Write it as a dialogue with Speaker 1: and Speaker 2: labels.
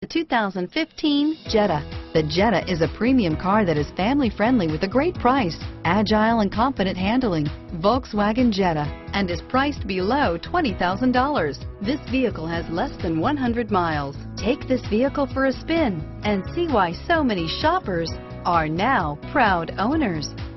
Speaker 1: The 2015 Jetta. The Jetta is a premium car that is family-friendly with a great price, agile and confident handling. Volkswagen Jetta, and is priced below $20,000. This vehicle has less than 100 miles. Take this vehicle for a spin and see why so many shoppers are now proud owners.